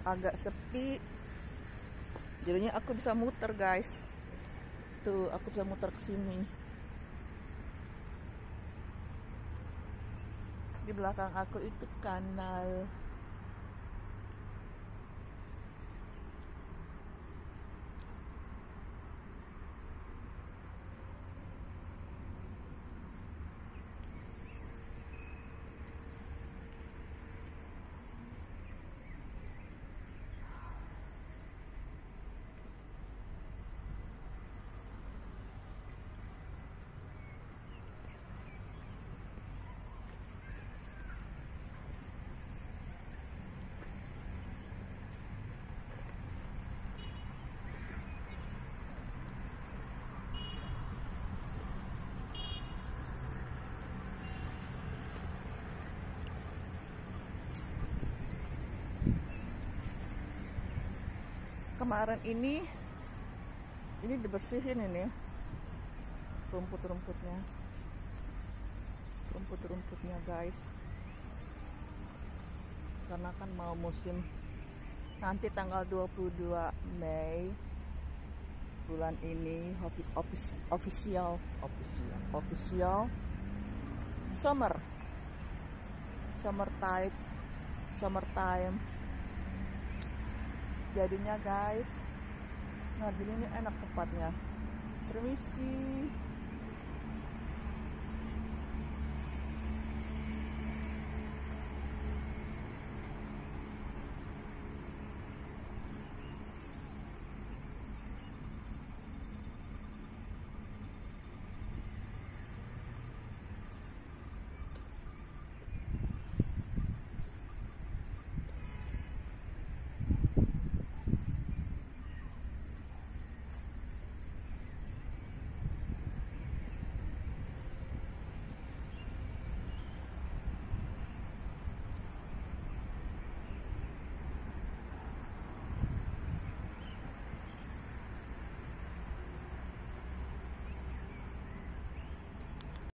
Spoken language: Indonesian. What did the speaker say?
agak sepi, jadinya aku bisa muter guys. Tuh, aku bisa muter ke sini. Di belakang aku itu kanal. Kemarin ini dibersihin ini rumput-rumputnya guys, karena kan mau musim nanti tanggal 22 Mei bulan ini official summertime. Jadinya guys, nah gini nih enak tempatnya. Permisi.